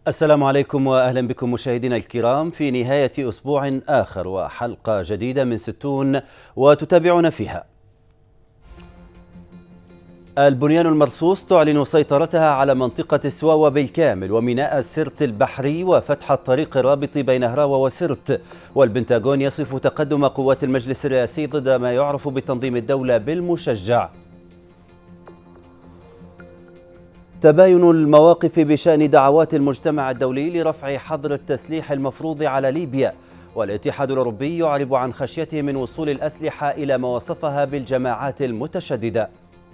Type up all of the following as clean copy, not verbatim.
السلام عليكم وأهلا بكم مشاهدينا الكرام في نهاية أسبوع آخر وحلقة جديدة من 60 وتتابعون فيها. البنيان المرصوص تعلن سيطرتها على منطقة السواوة بالكامل وميناء سرت البحري وفتح الطريق الرابط بين هراوة وسرت. والبنتاغون يصف تقدم قوات المجلس الرئاسي ضد ما يعرف بتنظيم الدولة بالمشجع. تباين المواقف بشأن دعوات المجتمع الدولي لرفع حظر التسليح المفروض على ليبيا. والاتحاد الأوروبي يعرب عن خشيته من وصول الأسلحة إلى ما وصفها بالجماعات المتشددة.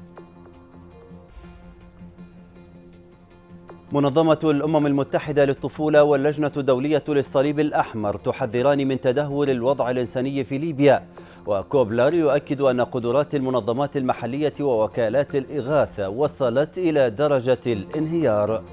منظمة الأمم المتحدة للطفولة واللجنة الدولية للصليب الأحمر تحذران من تدهور الوضع الإنساني في ليبيا. وكوبلر يؤكد أن قدرات المنظمات المحلية ووكالات الإغاثة وصلت إلى درجة الانهيار.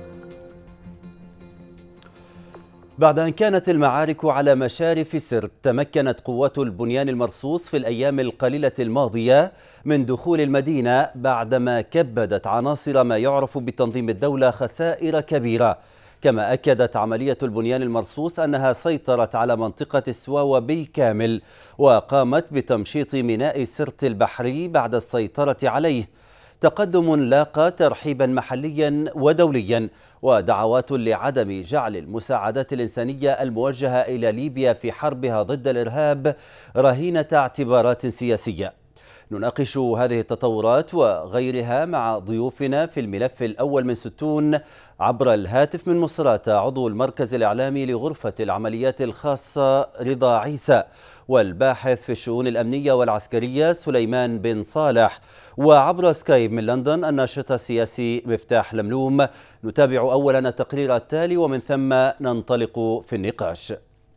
بعد أن كانت المعارك على مشارف سرت، تمكنت قوات البنيان المرصوص في الأيام القليلة الماضية من دخول المدينة بعدما كبدت عناصر ما يعرف بتنظيم الدولة خسائر كبيرة. كما أكدت عملية البنيان المرصوص أنها سيطرت على منطقة السواوة بالكامل وقامت بتمشيط ميناء سرت البحري بعد السيطرة عليه. تقدم لاقى ترحيبا محليا ودوليا ودعوات لعدم جعل المساعدات الإنسانية الموجهة إلى ليبيا في حربها ضد الإرهاب رهينة اعتبارات سياسية. نناقش هذه التطورات وغيرها مع ضيوفنا في الملف الأول من 60 عبر الهاتف من مصراتة عضو المركز الإعلامي لغرفة العمليات الخاصة رضا عيسى، والباحث في الشؤون الأمنية والعسكرية سليمان بن صالح، وعبر سكايب من لندن الناشط السياسي مفتاح لملوم. نتابع أولا التقرير التالي ومن ثم ننطلق في النقاش.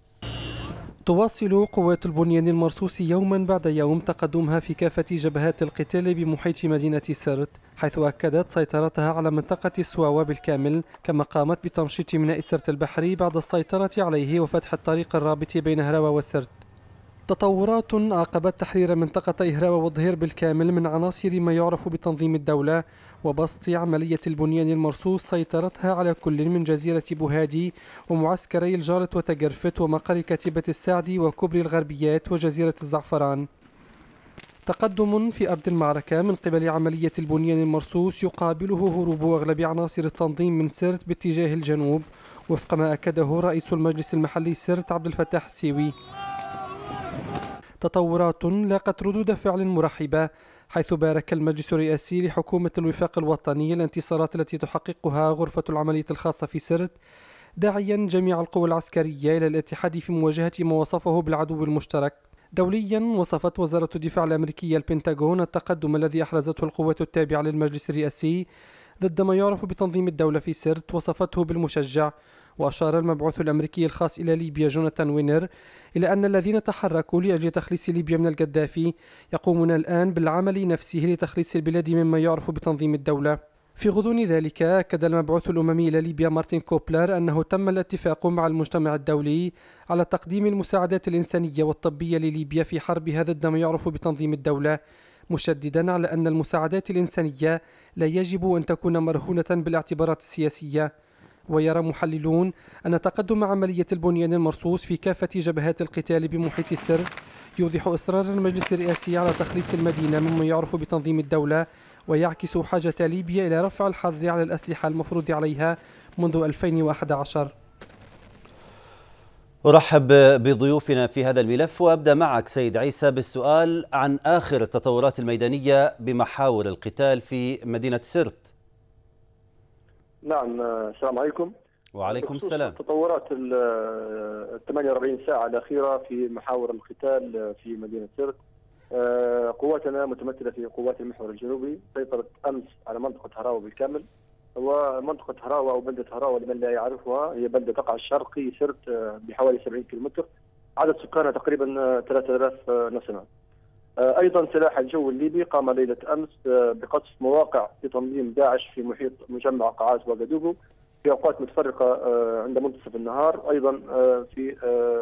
تواصل قوات البنيان المرصوص يوما بعد يوم تقدمها في كافة جبهات القتال بمحيط مدينة سرت، حيث أكدت سيطرتها على منطقة السواوة بالكامل، كما قامت بتمشيط ميناء سرت البحري بعد السيطرة عليه وفتح الطريق الرابط بين هراوة وسرت. تطورات عقبت تحرير منطقة هراوة والظهير بالكامل من عناصر ما يعرف بتنظيم الدولة، وبسط عملية البنيان المرصوص سيطرتها على كل من جزيرة بوهادي ومعسكري الجارت وتجرفت ومقر كتيبة السعد وكبري الغربيات وجزيرة الزعفران. تقدم في أرض المعركة من قبل عملية البنيان المرصوص يقابله هروب أغلب عناصر التنظيم من سرت باتجاه الجنوب، وفق ما أكده رئيس المجلس المحلي سرت عبد الفتاح السيوي. تطورات لاقت ردود فعل مرحبة، حيث بارك المجلس الرئاسي لحكومة الوفاق الوطني الانتصارات التي تحققها غرفة العملية الخاصة في سرت، داعيا جميع القوى العسكرية إلى الاتحاد في مواجهة ما وصفه بالعدو المشترك. دوليا، وصفت وزارة الدفاع الأمريكية البنتاغون التقدم الذي أحرزته القوات التابعة للمجلس الرئاسي ضد ما يعرف بتنظيم الدولة في سرت وصفته بالمشجع. وأشار المبعوث الأمريكي الخاص إلى ليبيا جوناثان وينر إلى أن الذين تحركوا لأجل تخليص ليبيا من القذافي يقومون الآن بالعمل نفسه لتخليص البلاد مما يعرف بتنظيم الدولة. في غضون ذلك، أكد المبعوث الأممي إلى ليبيا مارتن كوبلر أنه تم الاتفاق مع المجتمع الدولي على تقديم المساعدات الإنسانية والطبية لليبيا في حربها ضد ما يعرف بتنظيم الدولة، مشددا على أن المساعدات الإنسانية لا يجب أن تكون مرهونة بالاعتبارات السياسية. ويرى محللون أن تقدم عملية البنيان المرصوص في كافة جبهات القتال بمحيط السرت يوضح إصرار المجلس الرئاسي على تخليص المدينة مما يعرف بتنظيم الدولة، ويعكس حاجة ليبيا إلى رفع الحظر على الأسلحة المفروض عليها منذ 2011. أرحب بضيوفنا في هذا الملف، وأبدأ معك سيد عيسى بالسؤال عن آخر التطورات الميدانية بمحاور القتال في مدينة سرت. نعم، السلام عليكم. وعليكم السلام. تطورات ال 48 ساعة الأخيرة في محاور القتال في مدينة سرت. قواتنا متمثلة في قوات المحور الجنوبي سيطرت أمس على منطقة هراوة بالكامل. ومنطقة هراوة أو بلدة هراوة لمن لا يعرفها هي بلدة تقع شرقي سرت بحوالي 70 كيلومتر، عدد سكانها تقريبا 3000 نسمة. أيضا سلاح الجو الليبي قام ليلة أمس بقصف مواقع في تنظيم داعش في محيط مجمع قعاز وغدوغو في أوقات متفرقة عند منتصف النهار، أيضا في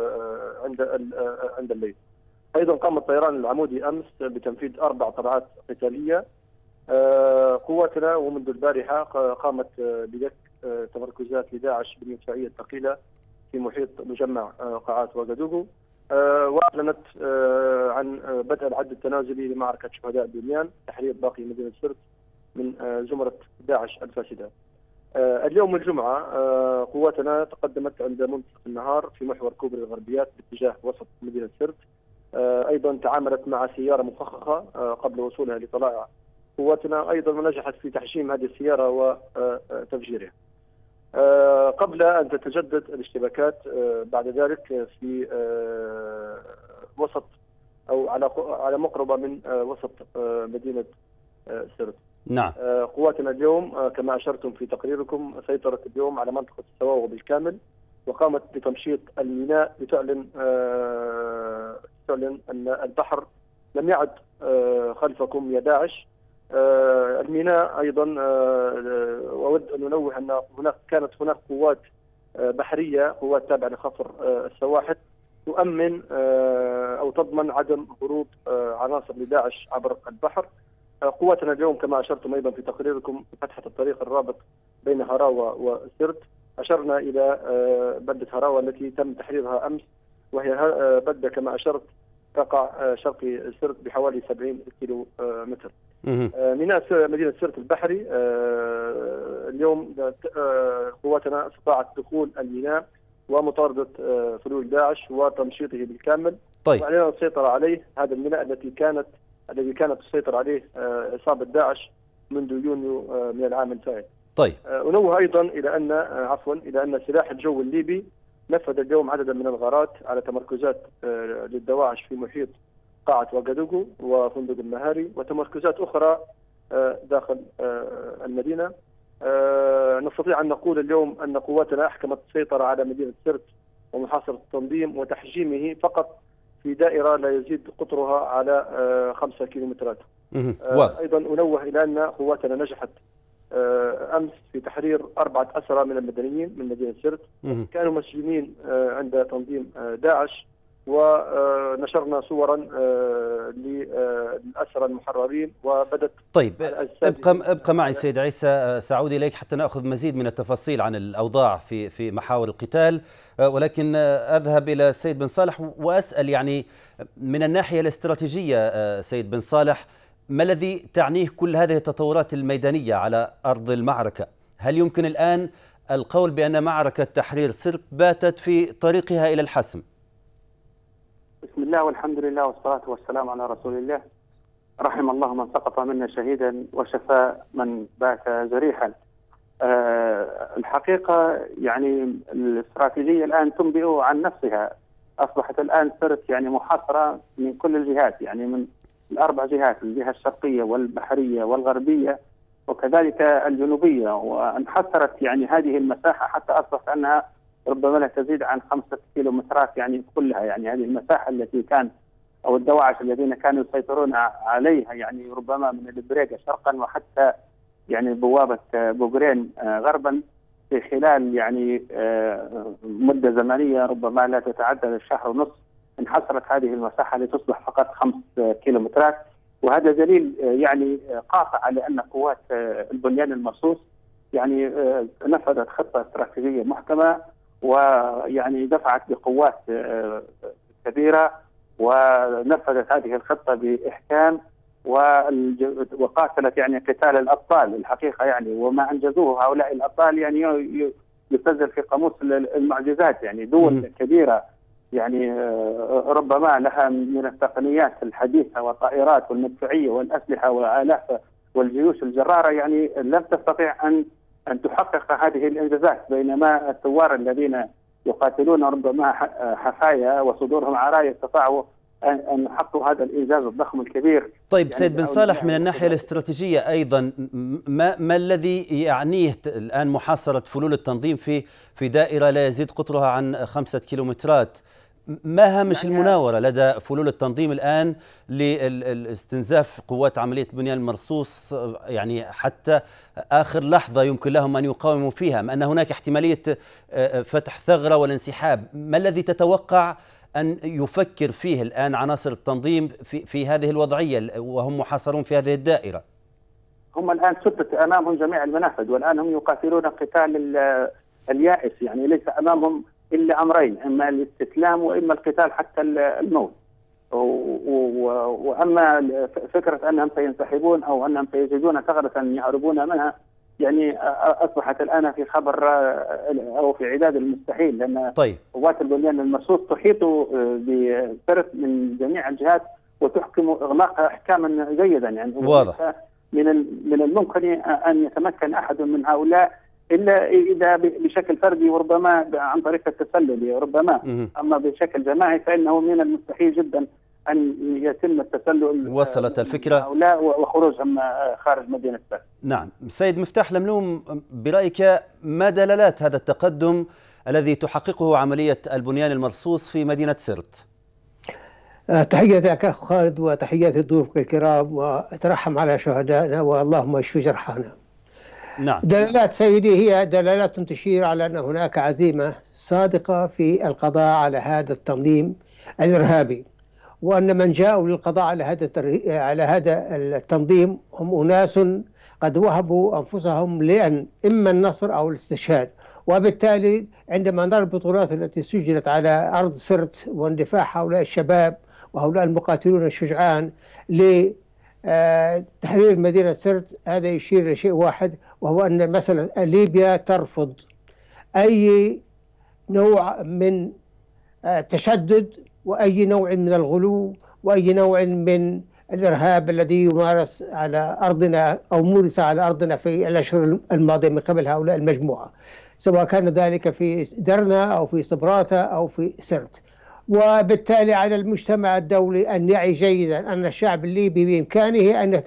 عند الليل. أيضا قام الطيران العمودي أمس بتنفيذ 4 طلعات قتالية. قواتنا ومنذ البارحة قامت بدك تمركزات لداعش بالمدفعية الثقيلة في محيط مجمع قاعات وغدوغو، وأعلنت عن بدء العد التنازلي لمعركة شهداء البنيان تحرير باقي مدينة سرت من زمرة داعش الفاسدة. اليوم الجمعة قواتنا تقدمت عند منتصف النهار في محور كوبري الغربيات باتجاه وسط مدينة سرت. أيضا تعاملت مع سيارة مفخخة قبل وصولها لطلائع قواتنا، أيضا نجحت في تحجيم هذه السيارة وتفجيرها قبل أن تتجدد الاشتباكات بعد ذلك في وسط أو على مقربة من وسط مدينة سرت. نعم. قواتنا اليوم كما أشرتم في تقريركم سيطرت اليوم على منطقة السواوة بالكامل، وقامت بتمشيط الميناء لتعلن أن البحر لم يعد خلفكم يا داعش. الميناء أيضا أود أن ننوه أن كانت هناك قوات بحرية، قوات تابعة لخفر السواحل تؤمن أو تضمن عدم هروب عناصر لداعش عبر البحر. قواتنا اليوم كما أشرتم أيضا في تقريركم فتحت الطريق الرابط بين هراوة وسرت. أشرنا إلى بلدة هراوة التي تم تحريرها أمس، وهي بلدة كما أشرت تقع شرقي سرت بحوالي 70 كيلو متر. ميناء مدينة سرت البحري اليوم قواتنا استطاعت دخول الميناء ومطاردة فلول داعش وتمشيطه بالكامل. طيب. وعلينا السيطرة عليه، هذا الميناء الذي كانت تسيطر عليه عصابة داعش منذ يونيو من العام الفائت. طيب. أنوه أيضا إلى أن سلاح الجو الليبي نفذ اليوم عددا من الغارات على تمركزات للدواعش في محيط قاعة وغدوغو وفندق المهاري وتمركزات أخرى داخل المدينة. نستطيع أن نقول اليوم أن قواتنا أحكمت السيطرة على مدينة سرت ومحاصرة التنظيم وتحجيمه فقط في دائرة لا يزيد قطرها على 5 كيلومترات. أيضا أنوه إلى أن قواتنا نجحت أمس في تحرير 4 أسرى من المدنيين من مدينة سرت كانوا مسجونين عند تنظيم داعش، ونشرنا صورا للأسرى المحررين وبدت. طيب، ابقى معي سيد عيسى، سأعود إليك حتى نأخذ مزيد من التفاصيل عن الأوضاع في محاور القتال، ولكن أذهب إلى السيد بن صالح وأسأل يعني من الناحية الاستراتيجية سيد بن صالح، ما الذي تعنيه كل هذه التطورات الميدانية على أرض المعركة؟ هل يمكن الآن القول بأن معركة تحرير سرت باتت في طريقها إلى الحسم؟ بسم الله والحمد لله والصلاة والسلام على رسول الله. رحم الله من سقط منا شهيدا وشفى من بات جريحا. الحقيقة يعني الاستراتيجية الآن تنبئ عن نفسها. أصبحت الآن سرت يعني محاصرة من كل الجهات، يعني من الأربع جهات، الجهة الشرقية والبحرية والغربية وكذلك الجنوبية، وانحصرت يعني هذه المساحة حتى أصبحت أنها ربما لا تزيد عن 5 كيلومترات يعني كلها. يعني هذه المساحة التي كان أو الدواعش الذين كانوا يسيطرون عليها يعني ربما من البريقة شرقا وحتى يعني بوابة بوغرين غربا في خلال يعني مدة زمنية ربما لا تتعدى الشهر ونصف انحصرت هذه المساحة لتصبح فقط 5 كيلومترات. وهذا دليل يعني قاطع على أن قوات البنيان المرصوص يعني نفذت خطة استراتيجية محكمة، ويعني دفعت بقوات كبيرة ونفذت هذه الخطة بإحكام وقاتلت يعني قتال الأبطال الحقيقة يعني. وما أنجزوه هؤلاء الأبطال يعني يسجل في قاموس المعجزات. يعني دول كبيرة يعني ربما لها من التقنيات الحديثة والطائرات والمدفعية والأسلحة والآلاف والجيوش الجرارة يعني لم تستطيع أن تحقق هذه الإنجازات، بينما الثوار الذين يقاتلون ربما حفايا وصدورهم عرايا استطاعوا أن يحققوا هذا الإنجاز الضخم الكبير. طيب يعني سيد بن صالح، من الناحية الاستراتيجية أيضا ما الذي يعنيه الآن محاصرة فلول التنظيم في دائرة لا يزيد قطرها عن 5 كيلومترات؟ ما هامش المناورة لدى فلول التنظيم الآن لاستنزاف قوات عملية بنيان المرصوص يعني حتى آخر لحظة يمكن لهم أن يقاوموا فيها، أم أن هناك احتمالية فتح ثغرة والانسحاب؟ ما الذي تتوقع أن يفكر فيه الآن عناصر التنظيم في هذه الوضعية وهم محاصرون في هذه الدائرة؟ هم الآن سدت أمامهم جميع المنافذ، والآن هم يقاتلون قتال اليائس، يعني ليس أمامهم إلا أمرين، إما الاستسلام وإما القتال حتى الموت. وأما فكرة أنهم سينسحبون أو أنهم سيجدون ثغرة يهربون منها، يعني أصبحت الآن في خبر أو في عداد المستحيل، لأن قوات البنيان المرصوص تحيط بسرت من جميع الجهات وتحكم إغلاقها إحكاما جيدا. يعني واضح. من الممكن أن يتمكن أحد من هؤلاء إلا إذا بشكل فردي وربما عن طريق التسلل ربما، أما بشكل جماعي فإنه من المستحيل جدا أن يتم التسلل وصلت الفكرة هؤلاء وخروجهم خارج مدينة سرت. نعم. سيد مفتاح لملوم، برأيك ما دلالات هذا التقدم الذي تحققه عملية البنيان المرصوص في مدينة سرت؟ تحياتي أخ خالد وتحياتي ضيوفك الكرام، وأترحم على شهدائنا واللهم اشف جرحانا. نعم. دلالات سيدي هي دلالات تشير على أن هناك عزيمة صادقة في القضاء على هذا التنظيم الإرهابي، وأن من جاءوا للقضاء على هذا التنظيم هم أناس قد وهبوا أنفسهم لأن إما النصر أو الاستشهاد. وبالتالي عندما نرى البطولات التي سجلت على أرض سرت واندفاع هؤلاء الشباب وهؤلاء المقاتلون الشجعان لتحرير مدينة سرت، هذا يشير لشيء واحد، وهو أن مثلا ليبيا ترفض أي نوع من تشدد وأي نوع من الغلو وأي نوع من الإرهاب الذي يمارس على أرضنا أو مورس على أرضنا في الأشهر الماضية من قبل هؤلاء المجموعة، سواء كان ذلك في درنا أو في صبراتة أو في سرت. وبالتالي على المجتمع الدولي أن يعي جيدا أن الشعب الليبي بإمكانه أن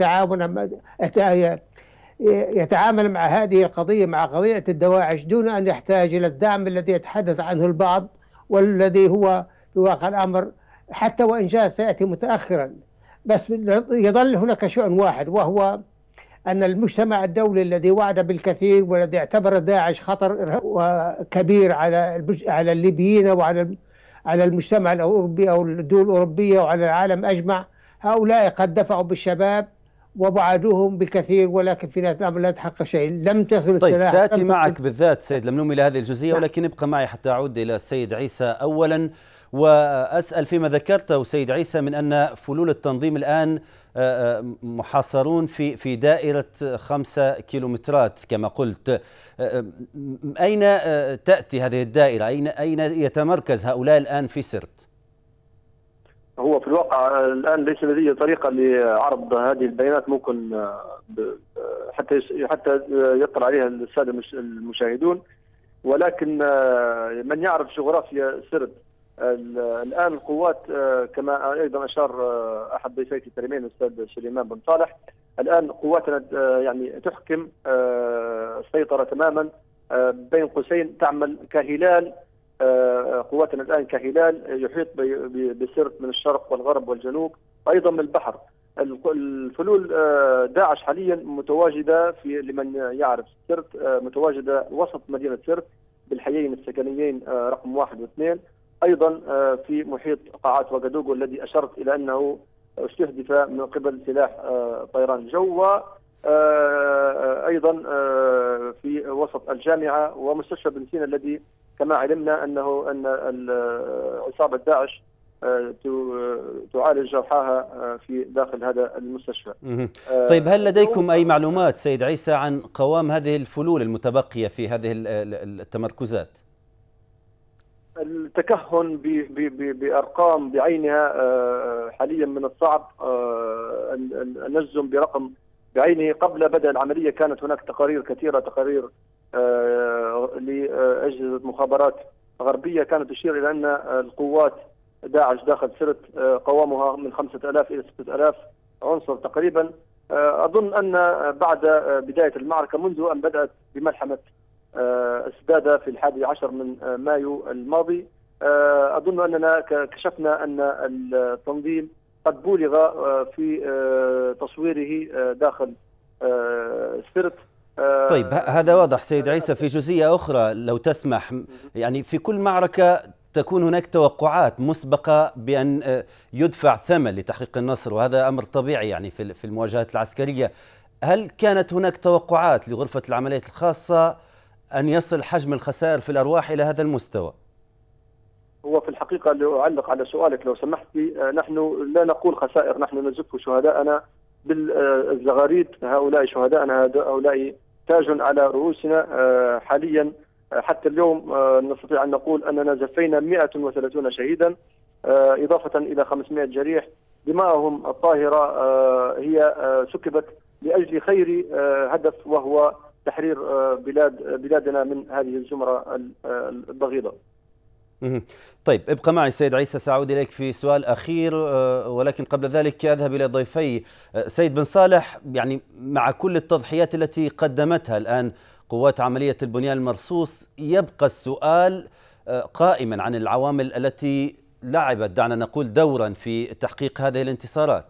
يتعامل مع هذه القضية، مع قضية الدواعش، دون أن يحتاج إلى الدعم الذي يتحدث عنه البعض، والذي هو في واقع الأمر حتى وإن جاء سيأتي متأخرا. بس يظل هناك شيء واحد، وهو أن المجتمع الدولي الذي وعد بالكثير والذي اعتبر داعش خطر كبير على الليبيين وعلى المجتمع الأوروبي أو الدول الأوروبية وعلى العالم أجمع، هؤلاء قد دفعوا بالشباب ووعدوهم بالكثير، ولكن في نهاية الأمر لا تحقق شيء، لم تصل السلاح. طيب سآتي معك بالذات سيد لملوم إلى هذه الجزئية، ولكن ابقى معي حتى أعود إلى السيد عيسى أولا، وأسأل فيما ذكرته سيد عيسى من أن فلول التنظيم الآن محاصرون في دائرة 5 كيلومترات كما قلت. أين تأتي هذه الدائرة؟ أين يتمركز هؤلاء الآن في سرت؟ هو في الواقع الآن ليس لدي طريقة لعرض هذه البيانات، ممكن حتى يطلع عليها السادة المشاهدون، ولكن من يعرف جغرافيا سرت الآن القوات كما أيضا أشار أحد ضيفيك الكريمين الأستاذ سليمان بن صالح، الآن قواتنا يعني تحكم السيطرة تماما، بين قوسين تعمل كهلال، قواتنا الآن كهلال يحيط بسرت من الشرق والغرب والجنوب أيضا من البحر. الفلول داعش حاليا متواجدة في، لمن يعرف سرت، متواجدة وسط مدينة سرت بالحيين السكنيين رقم 1 و2، أيضا في محيط قاعات وغادوغو الذي أشرت إلى أنه استهدف من قبل سلاح طيران الجو، وأيضا في وسط الجامعة ومستشفى بن سينا الذي كما علمنا أن عصابة داعش تعالج جرحاها في داخل هذا المستشفى. طيب هل لديكم أي معلومات سيد عيسى عن قوام هذه الفلول المتبقية في هذه التمركزات؟ التكهن بأرقام بعينها حاليا من الصعب أن نجزم برقم بعينه. قبل بدء العملية كانت هناك تقارير كثيرة، تقارير لأجهزة مخابرات غربية كانت تشير إلى أن القوات داعش داخل سرت قوامها من 5000 إلى 6000 عنصر تقريبا. أظن أن بعد بداية المعركة منذ أن بدأت بملحمة السدادة في 11 من مايو الماضي، أظن أننا كشفنا أن التنظيم قد بولغ في تصويره داخل سرت. طيب هذا واضح سيد عيسى. في جزئية أخرى لو تسمح، يعني في كل معركة تكون هناك توقعات مسبقة بأن يدفع ثمن لتحقيق النصر، وهذا أمر طبيعي يعني في المواجهات العسكرية. هل كانت هناك توقعات لغرفة العمليات الخاصة أن يصل حجم الخسائر في الأرواح إلى هذا المستوى؟ هو في الحقيقة لأعلق على سؤالك لو سمحت لي، نحن لا نقول خسائر، نحن نزف شهداءنا بالزغاريد، هؤلاء شهداءنا، هؤلاء تاج على رؤوسنا. حاليا حتى اليوم نستطيع أن نقول أننا زفينا 130 شهيدا إضافة إلى 500 جريح. دماءهم الطاهرة هي سكبت لأجل خير هدف، وهو تحرير بلادنا من هذه الزمرة البغيضة. طيب ابقى معي سيد عيسى، سأعود إليك في سؤال أخير، ولكن قبل ذلك أذهب إلى ضيفي. سيد بن صالح، يعني مع كل التضحيات التي قدمتها الآن قوات عملية البنيان المرصوص، يبقى السؤال قائما عن العوامل التي لعبت، دعنا نقول، دورا في تحقيق هذه الانتصارات.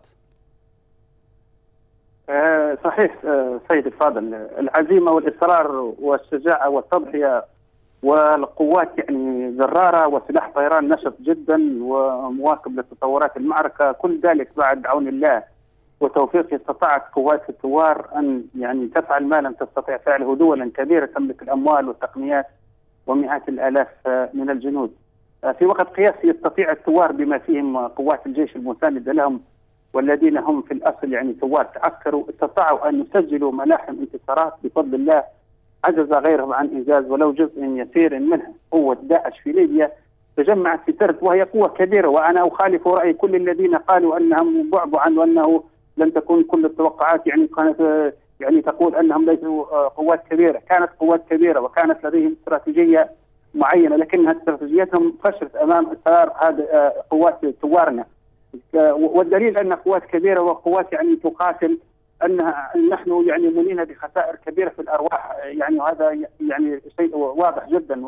صحيح سيد الفاضل، العزيمة والإصرار والشجاعة والتضحية، والقوات يعني جرارة وسلاح طيران نشط جدا ومواكب لتطورات المعركة، كل ذلك بعد عون الله وتوفيقه استطاعت قوات الثوار أن يعني تفعل ما لم تستطع فعله دول كبيرة تملك الأموال والتقنيات ومئات الآلاف من الجنود. في وقت قياسي يستطيع الثوار بما فيهم قوات الجيش المساندة لهم والذين هم في الأصل يعني ثوار تعسكروا، استطاعوا أن يسجلوا ملاحم انتصارات بفضل الله عجز غيرهم عن إنجاز ولو جزء يسير منها. قوة داعش في ليبيا تجمعت في سرت وهي قوة كبيرة، وأنا أخالف رأي كل الذين قالوا أنهم بعبعا وأنه لم تكن كل التوقعات يعني كانت يعني تقول أنهم ليسوا قوات كبيرة. كانت قوات كبيرة وكانت لديهم استراتيجية معينة، لكنها استراتيجيتهم فشلت أمام إصرار هذه قوات ثوارنا. والدليل أن قوات كبيرة وقوات يعني تقاتل أنها نحن يعني منينا بخسائر كبيرة في الأرواح، يعني هذا يعني شيء واضح جدا.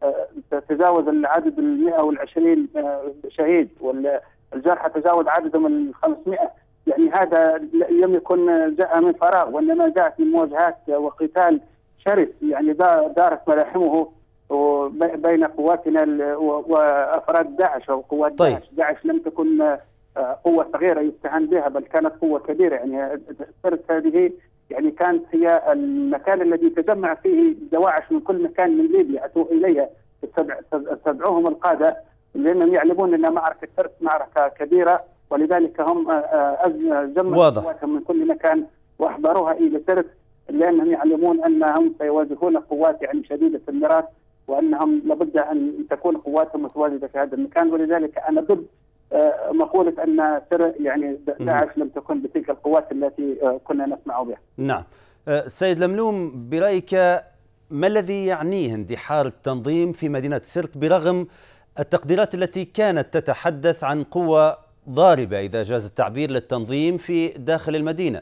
تجاوز العدد 120 شهيد، والجرحى تجاوز عددهم 500. يعني هذا لم يكن جاء من فراغ، وإنما جاءت من مواجهات وقتال شرس يعني دارت ملاحمه بين قواتنا وأفراد داعش وقوات طيب. داعش لم تكن قوة صغيرة يستهان بها، بل كانت قوة كبيرة. يعني سرت هذه يعني كانت هي المكان الذي تجمع فيه دواعش من كل مكان من ليبيا أتوا إليها، استدعوهم القادة لأنهم يعلمون أن معركة سرت معركة كبيرة، ولذلك هم جمعوا قواتهم من كل مكان وأحضروها إلى سرت، لأنهم يعلمون أنهم سيواجهون قوات يعني شديدة المرات، وأنهم لابد أن تكون قواتهم متواجدة في هذا المكان. ولذلك أنا ضد مقولة أن يعني داعش لم تكن بتلك القوات التي كنا نسمع بها. نعم. سيد لملوم، برأيك ما الذي يعنيه اندحار التنظيم في مدينة سرت برغم التقديرات التي كانت تتحدث عن قوة ضاربة إذا جاز التعبير للتنظيم في داخل المدينة؟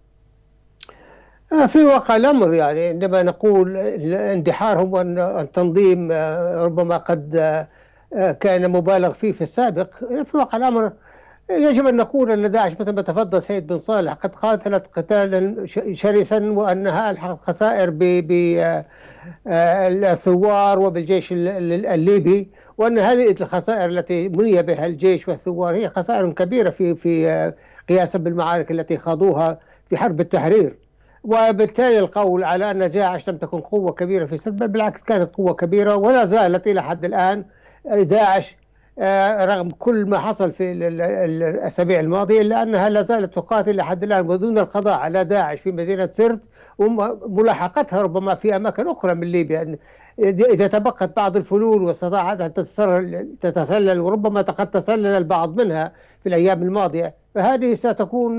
في واقع الأمر يعني عندما نقول اندحارهم وأن التنظيم ربما قد كان مبالغ فيه في السابق، في واقع الأمر يجب أن نقول أن داعش مثل ما تفضل سيد بن صالح قد قاتلت قتالا شرسا، وأنها ألحقت خسائر بالثوار وبالجيش الليبي، وأن هذه الخسائر التي مني بها الجيش والثوار هي خسائر كبيرة في قياسا بالمعارك التي خاضوها في حرب التحرير. وبالتالي القول على أن داعش لم تكن قوة كبيرة في سرت، بل بالعكس كانت قوة كبيرة ولا زالت إلى حد الآن. داعش رغم كل ما حصل في الأسابيع الماضية إلا أنها لا زالت تقاتل لحد الآن، ودون القضاء على داعش في مدينة سرت وملاحقتها ربما في أماكن أخرى من ليبيا. إذا تبقت بعض الفلول واستطاعت أن تتسلل، وربما قد تسلل البعض منها في الأيام الماضية، فهذه ستكون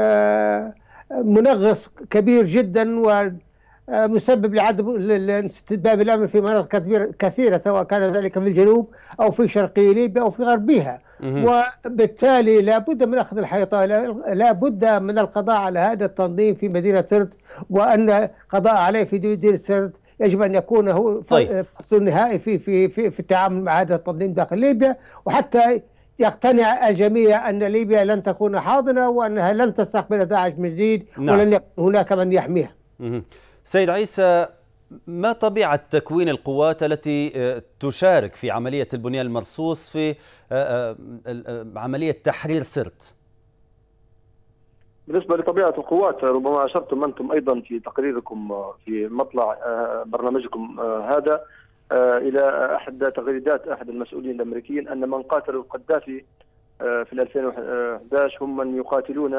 منغص كبير جدا ومسبب لعدم استتباب الأمن في مناطق كثيرة، سواء كان ذلك في الجنوب أو في شرقي ليبيا أو في غربها. وبالتالي لا بد من أخذ الحيطة، لا بد من القضاء على هذا التنظيم في مدينة سرت، وأن قضاء عليه في مدينة سرت يجب أن يكون هو فصل نهائي في التعامل مع هذا التنظيم داخل ليبيا، وحتى يقتنع الجميع أن ليبيا لن تكون حاضنة وأنها لن تستقبل داعش من جديد. نعم. ولن يكون هناك من يحميها. سيد عيسى، ما طبيعة تكوين القوات التي تشارك في عملية البنيان المرصوص في عملية تحرير سرت؟ بالنسبة لطبيعة القوات، ربما أشرتم أنتم أيضا في تقريركم في مطلع برنامجكم هذا إلى أحد تغريدات أحد المسؤولين الأمريكيين أن من قاتلوا القذافي في 2011 هم من يقاتلون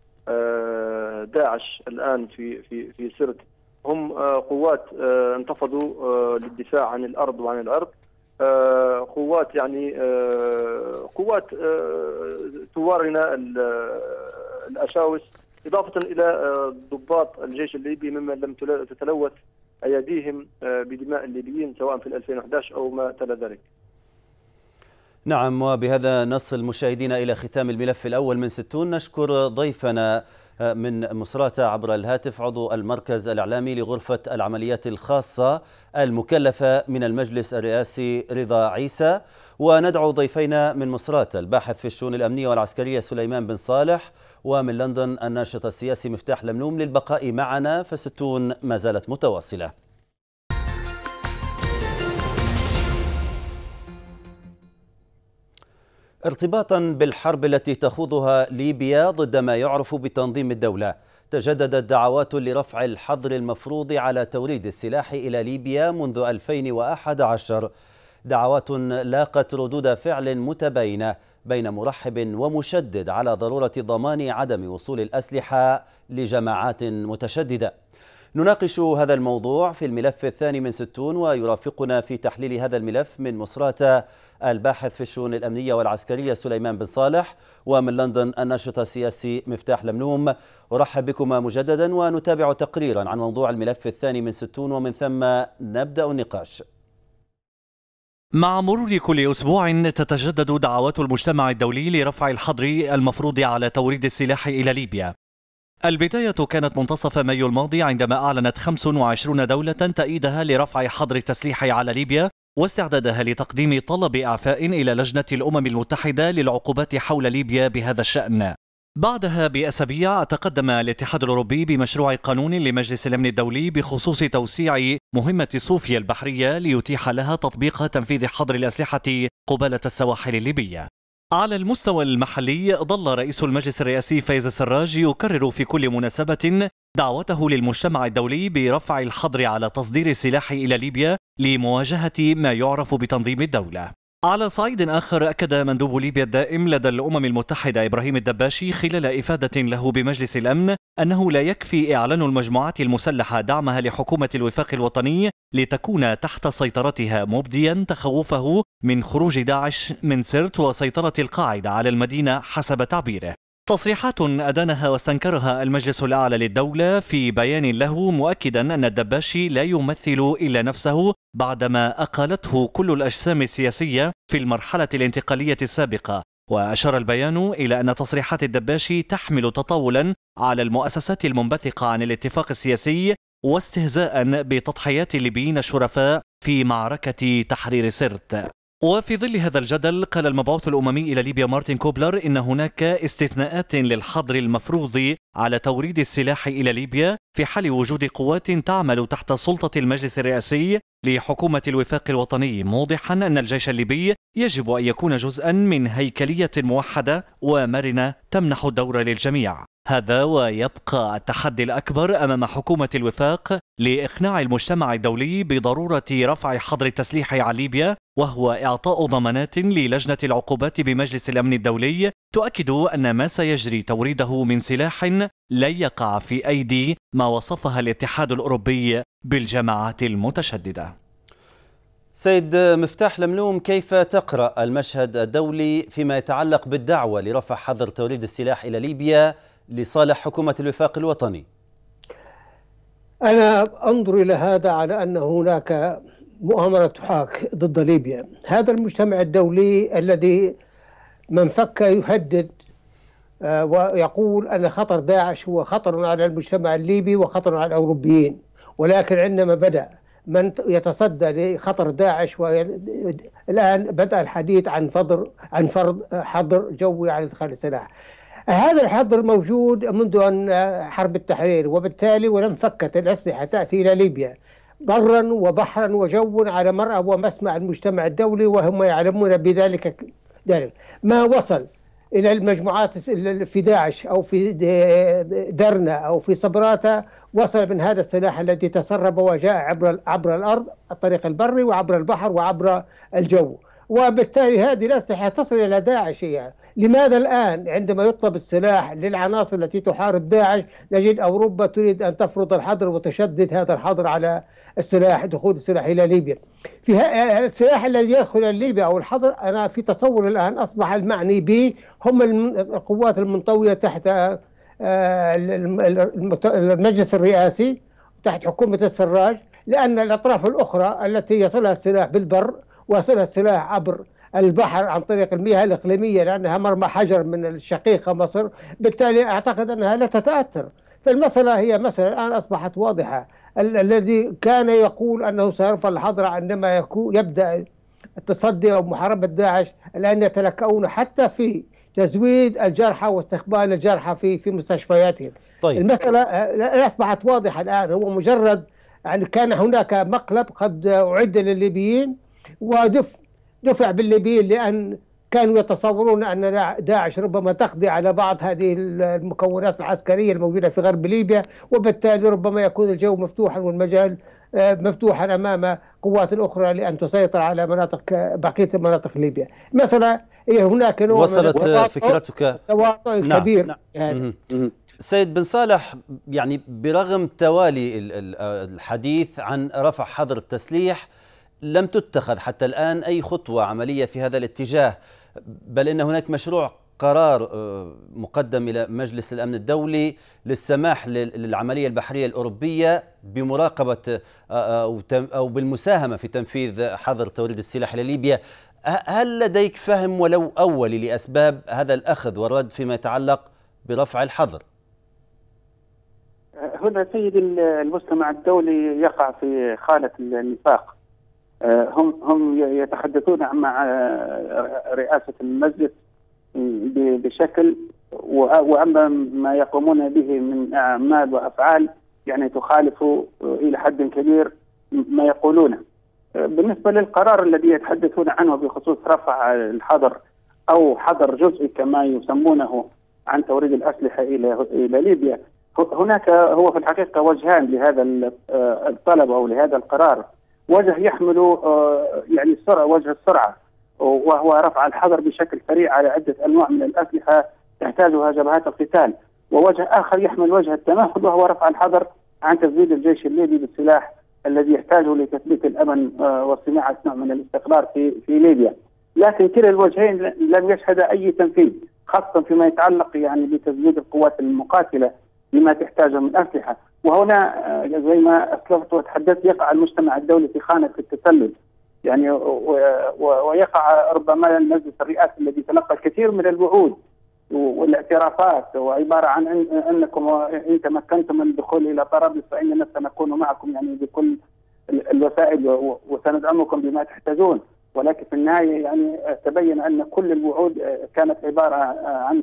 داعش الآن في سرت. هم قوات انتفضوا للدفاع عن الأرض وعن العرض، قوات يعني قوات توارنا الأشاوس، إضافة إلى ضباط الجيش الليبي ممن لم تتلوث أيديهم بدماء الليبيين سواء في 2011 أو ما تلا ذلك. نعم، وبهذا نصل مشاهدينا إلى ختام الملف الأول من 60. نشكر ضيفنا من مصراتة عبر الهاتف عضو المركز الإعلامي لغرفة العمليات الخاصة المكلفة من المجلس الرئاسي رضا عيسى، وندعو ضيفينا من مصراتة الباحث في الشؤون الأمنية والعسكرية سليمان بن صالح، ومن لندن الناشط السياسي مفتاح لملوم للبقاء معنا، فستون ما زالت متواصلة. ارتباطا بالحرب التي تخوضها ليبيا ضد ما يعرف بتنظيم الدولة، تجددت دعوات لرفع الحظر المفروض على توريد السلاح إلى ليبيا منذ 2011، دعوات لاقت ردود فعل متباينة بين مرحب ومشدد على ضرورة ضمان عدم وصول الأسلحة لجماعات متشددة. نناقش هذا الموضوع في الملف الثاني من 60، ويرافقنا في تحليل هذا الملف من مصراتة الباحث في الشؤون الأمنية والعسكرية سليمان بن صالح، ومن لندن الناشط السياسي مفتاح لملوم. أرحب بكما مجددا ونتابع تقريرا عن موضوع الملف الثاني من 60، ومن ثم نبدأ النقاش. مع مرور كل أسبوع تتجدد دعوات المجتمع الدولي لرفع الحظر المفروض على توريد السلاح إلى ليبيا. البداية كانت منتصف مايو الماضي عندما أعلنت 25 دولة تأييدها لرفع حظر التسليح على ليبيا واستعدادها لتقديم طلب إعفاء إلى لجنة الأمم المتحدة للعقوبات حول ليبيا بهذا الشأن. بعدها بأسابيع تقدم الاتحاد الأوروبي بمشروع قانون لمجلس الأمن الدولي بخصوص توسيع مهمة صوفيا البحرية ليتيح لها تطبيق تنفيذ حظر الأسلحة قبالة السواحل الليبية. على المستوى المحلي ظل رئيس المجلس الرئاسي فايز السراج يكرر في كل مناسبة دعوته للمجتمع الدولي برفع الحظر على تصدير السلاح إلى ليبيا لمواجهة ما يعرف بتنظيم الدولة. على صعيد آخر، أكد مندوب ليبيا الدائم لدى الأمم المتحدة إبراهيم الدباشي خلال إفادة له بمجلس الأمن أنه لا يكفي إعلان المجموعات المسلحة دعمها لحكومة الوفاق الوطني لتكون تحت سيطرتها، مبديا تخوفه من خروج داعش من سرت وسيطرة القاعدة على المدينة حسب تعبيره. تصريحات أدانها واستنكرها المجلس الأعلى للدولة في بيان له، مؤكدا أن الدباشي لا يمثل إلا نفسه بعدما أقالته كل الأجسام السياسية في المرحلة الانتقالية السابقة. وأشار البيان إلى أن تصريحات الدباشي تحمل تطاولا على المؤسسات المنبثقة عن الاتفاق السياسي واستهزاء بتضحيات الليبيين الشرفاء في معركة تحرير سرت. وفي ظل هذا الجدل، قال المبعوث الأممي إلى ليبيا مارتن كوبلر إن هناك استثناءات للحظر المفروض على توريد السلاح إلى ليبيا في حال وجود قوات تعمل تحت سلطة المجلس الرئاسي لحكومة الوفاق الوطني، موضحا أن الجيش الليبي يجب أن يكون جزءا من هيكلية موحدة ومرنة تمنح الدور للجميع. هذا ويبقى التحدي الأكبر أمام حكومة الوفاق لإقناع المجتمع الدولي بضرورة رفع حظر التسليح عن ليبيا، وهو إعطاء ضمانات للجنة العقوبات بمجلس الأمن الدولي تؤكد أن ما سيجري توريده من سلاح لا يقع في أيدي ما وصفها الاتحاد الأوروبي بالجماعات المتشددة. سيد مفتاح لملوم، كيف تقرأ المشهد الدولي فيما يتعلق بالدعوة لرفع حظر توريد السلاح إلى ليبيا لصالح حكومة الوفاق الوطني؟ أنا أنظر إلى هذا على أن هناك مؤامرة تحاك ضد ليبيا. هذا المجتمع الدولي الذي من فك يهدد ويقول أن خطر داعش هو خطر على المجتمع الليبي وخطر على الأوروبيين، ولكن عندما بدأ من يتصدى لخطر داعش والآن بدأ الحديث عن فرض حظر جوي على إدخال السلاح. هذا الحظر موجود منذ أن حرب التحرير، وبالتالي ولم فكت الأسلحة تأتي إلى ليبيا برا وبحرا وجوا على مرأى ومسمع المجتمع الدولي، وهم يعلمون بذلك. ما وصل إلى المجموعات في داعش أو في درنا أو في صبراتا، وصل من هذا السلاح الذي تسرب وجاء عبر الأرض الطريق البري وعبر البحر وعبر الجو، وبالتالي هذه الأسلحة تصل إلى داعش. لماذا الآن عندما يطلب السلاح للعناصر التي تحارب داعش نجد أوروبا تريد أن تفرض الحظر وتشدد هذا الحظر على السلاح، دخول السلاح إلى ليبيا؟ في السلاح الذي يدخل إلى ليبيا أو الحظر، أنا في تصور الآن أصبح المعني به هم القوات المنطوية تحت المجلس الرئاسي تحت حكومة السراج، لأن الأطراف الأخرى التي يصلها السلاح بالبر ويصلها السلاح عبر البحر عن طريق المياه الإقليمية لأنها مرمى حجر من الشقيقة مصر، بالتالي أعتقد أنها لا تتأثر. فالمسألة هي مسألة الآن أصبحت واضحة. الذي كان يقول أنه سيرفع الحظر عندما يبدأ التصدي أو محاربة داعش الآن يتلكؤون حتى في تزويد الجرحى واستقبال الجرحى في مستشفياتهم. طيب. المسألة أصبحت واضحة الآن، هو مجرد يعني كان هناك مقلب قد أعد للليبيين ودفع بالليبيين لأن كانوا يتصورون أن داعش ربما تقضي على بعض هذه المكونات العسكرية الموجودة في غرب ليبيا، وبالتالي ربما يكون الجو مفتوحا والمجال مفتوحا أمام قوات أخرى لأن تسيطر على بقية مناطق ليبيا. مثلا هناك نوع وصلت فكرتك تواطؤ كبير. سيد بن صالح، يعني برغم توالي الحديث عن رفع حظر التسليح لم تتخذ حتى الآن أي خطوة عملية في هذا الاتجاه، بل إن هناك مشروع قرار مقدم إلى مجلس الأمن الدولي للسماح للعملية البحرية الأوروبية بمراقبة أو بالمساهمة في تنفيذ حظر توريد السلاح إلى ليبيا. هل لديك فهم ولو أولي لأسباب هذا الأخذ والرد فيما يتعلق برفع الحظر؟ هنا سيد المجتمع الدولي يقع في خانة النفاق. هم يتحدثون مع رئاسة المجلس بشكل، وأما ما يقومون به من أعمال وأفعال يعني تخالف إلى حد كبير ما يقولونه. بالنسبة للقرار الذي يتحدثون عنه بخصوص رفع الحظر أو حظر جزئي كما يسمونه عن توريد الأسلحة إلى ليبيا، هناك هو في الحقيقة وجهان لهذا الطلب أو لهذا القرار. وجه يحمل يعني السرعة، وجه السرعة، وهو رفع الحظر بشكل سريع على عدة أنواع من الأسلحة تحتاجها جبهات القتال، ووجه آخر يحمل وجه التمهل وهو رفع الحظر عن تزويد الجيش الليبي بالسلاح الذي يحتاجه لتثبيت الأمن وصناعة نوع من الاستقرار في ليبيا. لكن كلا الوجهين لم يشهد أي تنفيذ، خاصة فيما يتعلق يعني بتزويد القوات المقاتلة بما تحتاجه من أسلحة. وهنا زي ما أسلفت وتحدثت يقع المجتمع الدولي في خانة التسلل يعني، ويقع ربما المجلس الرئاسي الذي تلقى الكثير من الوعود والاعترافات وعبارة عن أنكم إن تمكنتم من الدخول إلى طرابلس فإننا سنكون معكم يعني بكل الوسائل وسندعمكم بما تحتاجون، ولكن في النهاية يعني تبين أن كل الوعود كانت عبارة عن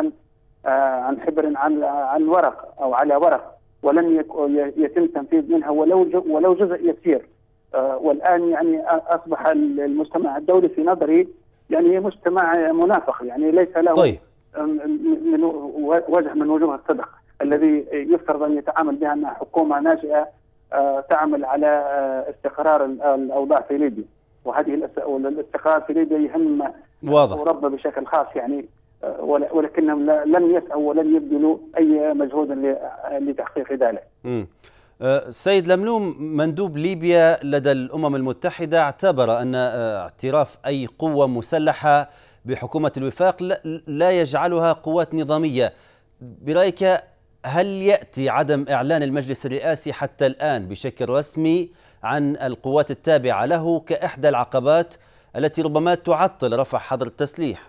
حبر عن ورق أو على ورق، ولم يتم تنفيذ منها ولو جزء يسير. والآن يعني أصبح المجتمع الدولي في نظري يعني مجتمع منافق، يعني ليس له طيب. من وجه من وجوه الصدق الذي يفترض أن يتعامل بها أنها حكومة ناشئة تعمل على استقرار الأوضاع في ليبيا، وهذه الاستقرار في ليبيا يهم أوروبا بشكل خاص يعني، ولكنهم لم يسعوا ولم يبذلوا أي مجهود لتحقيق ذلك. سيد لملوم، مندوب ليبيا لدى الأمم المتحدة اعتبر أن اعتراف أي قوة مسلحة بحكومة الوفاق لا يجعلها قوات نظامية. برأيك هل يأتي عدم إعلان المجلس الرئاسي حتى الآن بشكل رسمي عن القوات التابعة له كإحدى العقبات التي ربما تعطل رفع حظر التسليح؟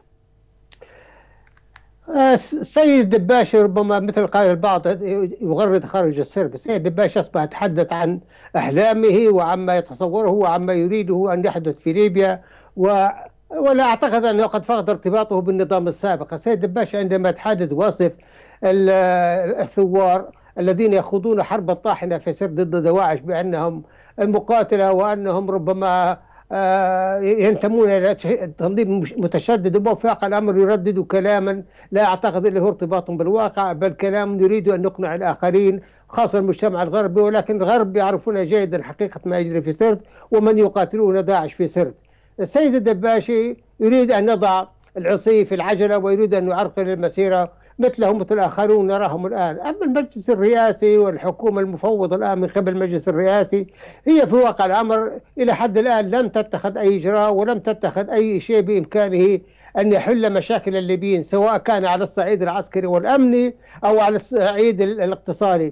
السيد دباش ربما مثل قال البعض يغرد خارج السرب. السيد دباش أصبح يتحدث عن أحلامه وعما يتصوره وعما يريده أن يحدث في ليبيا، ولا أعتقد أنه قد فقد ارتباطه بالنظام السابق. السيد دباش عندما يتحدث واصف الثوار الذين يخوضون حربا طاحنة في سرب ضد دواعش بأنهم مقاتلة وأنهم ربما ينتمون إلى تنظيم متشدد، وفاق الأمر يرددوا كلاما لا أعتقد له ارتباط بالواقع، بل كلام يريد أن نقنع الآخرين خاصة المجتمع الغربي، ولكن الغرب يعرفون جيدا حقيقة ما يجري في سرت ومن يقاتلون داعش في سرت. السيد الدباشي يريد أن يضع العصي في العجلة ويريد أن يعرقل المسيرة مثلهم مثل الآخرون نراهم الآن. أما المجلس الرئاسي والحكومة المفوضة الآن من قبل المجلس الرئاسي، هي في واقع الأمر إلى حد الآن لم تتخذ أي إجراء ولم تتخذ أي شيء بإمكانه أن يحل مشاكل الليبيين، سواء كان على الصعيد العسكري والأمني أو على الصعيد الاقتصادي.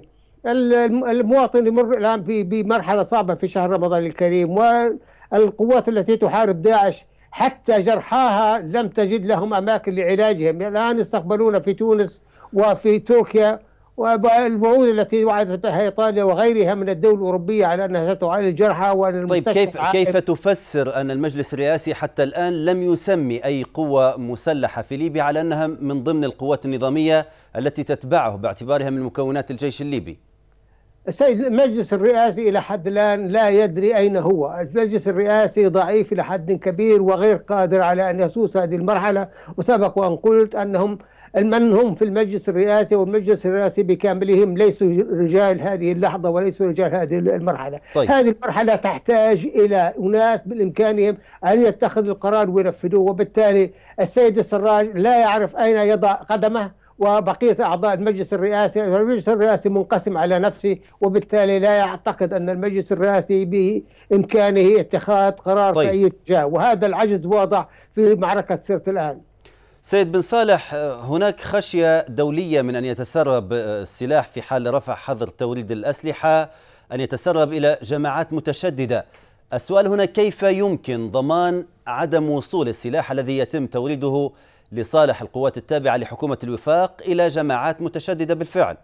المواطن يمر الآن بمرحلة صعبة في شهر رمضان الكريم، والقوات التي تحارب داعش حتى جرحاها لم تجد لهم أماكن لعلاجهم. الآن يستقبلون في تونس وفي تركيا، والوعود التي وعدت بها إيطاليا وغيرها من الدول الأوروبية على أنها ستعالج جرحى وأن طيب كيف تفسر أن المجلس الرئاسي حتى الآن لم يسمي أي قوة مسلحة في ليبيا على أنها من ضمن القوات النظامية التي تتبعه باعتبارها من مكونات الجيش الليبي؟ السيد المجلس الرئاسي إلى حد الآن لا يدري أين هو. المجلس الرئاسي ضعيف إلى حد كبير وغير قادر على أن يسوس هذه المرحلة، وسبق وأن قلت أنهم من هم في المجلس الرئاسي والمجلس الرئاسي بكاملهم ليسوا رجال هذه اللحظة وليسوا رجال هذه المرحلة. طيب. هذه المرحلة تحتاج إلى أناس بالإمكانهم أن يتخذوا القرار وينفذوه، وبالتالي السيد السراج لا يعرف أين يضع قدمه، وبقية أعضاء المجلس الرئاسي منقسم على نفسه، وبالتالي لا يعتقد أن المجلس الرئاسي بإمكانه اتخاذ قرار في أي اتجاه، وهذا العجز واضح في معركة سرت الآن. سيد بن صالح، هناك خشية دولية من أن يتسرب السلاح في حال رفع حظر توريد الأسلحة، أن يتسرب إلى جماعات متشددة. السؤال هنا كيف يمكن ضمان عدم وصول السلاح الذي يتم توريده لصالح القوات التابعة لحكومة الوفاق إلى جماعات متشددة بالفعل؟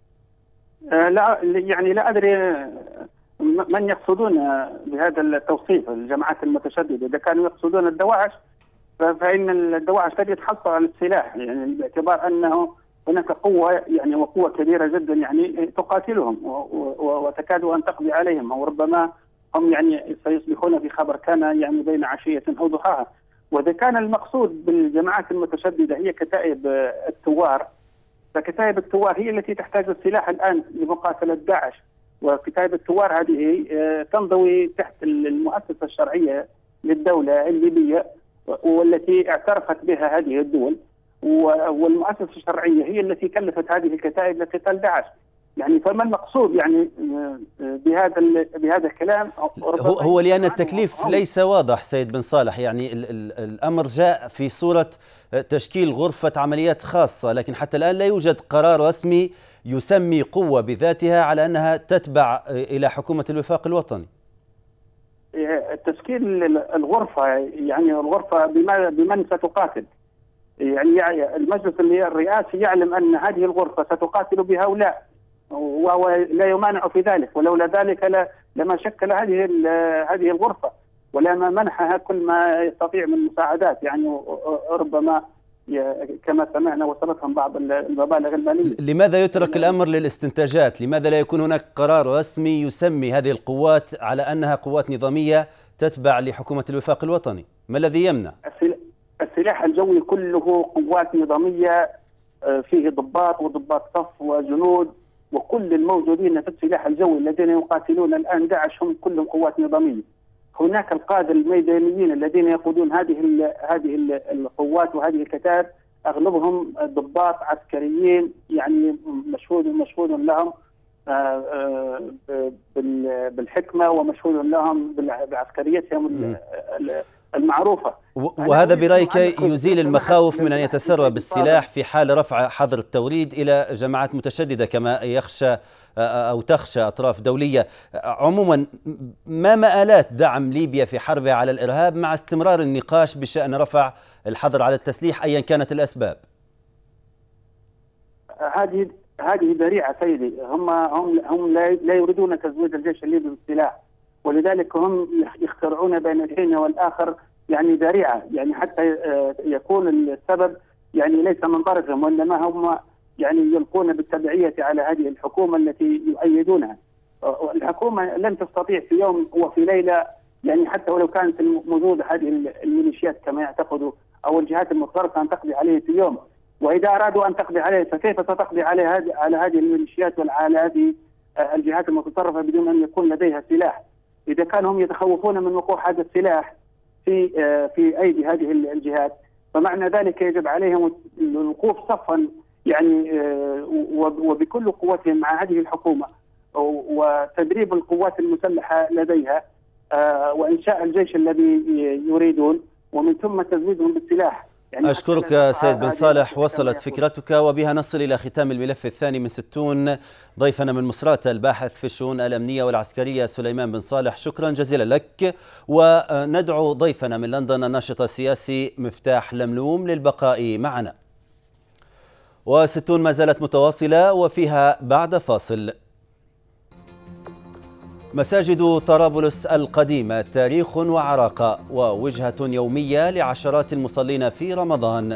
لا يعني لا أدري من يقصدون بهذا التوصيف الجماعات المتشددة. إذا كانوا يقصدون الدواعش فإن الدواعش قد يتحصل على السلاح، يعني باعتبار أنه هناك قوة يعني وقوة كبيرة جدا يعني تقاتلهم وتكاد أن تقضي عليهم، أو ربما هم يعني سيصبحون في خبر كان يعني بين عشية أو ضحاها. وإذا كان المقصود بالجماعات المتشددة هي كتائب الثوار، فكتائب الثوار هي التي تحتاج السلاح الآن لمقاتلة داعش، وكتائب الثوار هذه تنضوي تحت المؤسسة الشرعية للدولة الليبية والتي اعترفت بها هذه الدول، والمؤسسة الشرعية هي التي كلفت هذه الكتائب لقتال داعش. يعني فما المقصود يعني بهذا الكلام؟ هو لأن التكليف ليس واضح سيد بن صالح، يعني الأمر جاء في صورة تشكيل غرفة عمليات خاصة، لكن حتى الآن لا يوجد قرار رسمي يسمي قوة بذاتها على أنها تتبع إلى حكومة الوفاق الوطني. تشكيل الغرفة يعني الغرفة بمن ستقاتل، يعني المجلس الرئاسي يعلم أن هذه الغرفة ستقاتل بهؤلاء وهو لا يمانع في ذلك، ولولا ذلك لما شكل هذه الغرفة ولما منحها كل ما يستطيع من مساعدات، يعني ربما كما سمعنا وصلتهم بعض المبالغ المالية. لماذا يترك الأمر للاستنتاجات؟ لماذا لا يكون هناك قرار رسمي يسمي هذه القوات على أنها قوات نظامية تتبع لحكومة الوفاق الوطني؟ ما الذي يمنع؟ السلاح الجوي كله قوات نظامية، فيه ضباط وضباط صف وجنود، وكل الموجودين في السلاح الجوي الذين يقاتلون الآن داعش هم كلهم قوات نظامية. هناك القادة الميدانيين الذين يقودون هذه القوات وهذه الكتائب أغلبهم ضباط عسكريين، يعني مشهود لهم بالحكمة ومشهود لهم بعسكريتهم المعروفة. وهذا برأيك يزيل المخاوف من أن يتسرب السلاح في حال رفع حظر التوريد إلى جماعات متشددة كما يخشى أو تخشى أطراف دولية. عموما ما مآلات دعم ليبيا في حربها على الإرهاب مع استمرار النقاش بشأن رفع الحظر على التسليح أيا كانت الأسباب؟ هذه ذريعة سيدي. هم لا يريدون تزويد الجيش الليبي بالسلاح، ولذلك هم يخترعون بين الحين والآخر يعني ذريعة، يعني حتى يكون السبب يعني ليس من طرفهم، وإنما هم يعني يلقون بالتبعية على هذه الحكومة التي يؤيدونها. الحكومة لن تستطيع في يوم وفي ليلة يعني حتى ولو كانت موجوده هذه الميليشيات كما يعتقدوا او الجهات المتطرفه ان تقضي عليه في يوم، واذا ارادوا ان تقضي عليه فكيف ستقضي على هذه الميليشيات وعلى هذه الجهات المتطرفه بدون ان يكون لديها سلاح؟ اذا كانوا هم يتخوفون من وقوع هذا السلاح في ايدي هذه الجهات، فمعنى ذلك يجب عليهم الوقوف صفا يعني وبكل قوتهم مع هذه الحكومه، وتدريب القوات المسلحه لديها، وانشاء الجيش الذي يريدون، ومن ثم تزويدهم بالسلاح. يعني أشكرك سيد بن صالح، وصلت فكرتك، وبها نصل إلى ختام الملف الثاني من 60. ضيفنا من مصراتة الباحث في الشؤون الأمنية والعسكرية سليمان بن صالح، شكرا جزيلا لك. وندعو ضيفنا من لندن الناشط السياسي مفتاح لملوم للبقاء معنا. و60 ما زالت متواصلة وفيها بعد فاصل. مساجد طرابلس القديمة تاريخ وعراقة ووجهة يومية لعشرات المصلين في رمضان.